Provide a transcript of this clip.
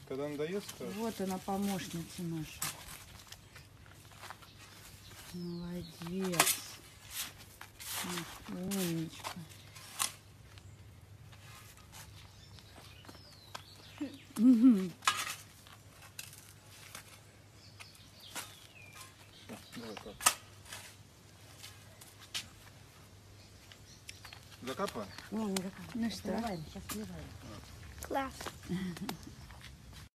Когда надоест, то... Вот она, помощница наша. Молодец. Умничка. Угу. Давай, кап. Закапываем? Не закапываем. Ну что? Сливаем, сейчас сливаем. Класс.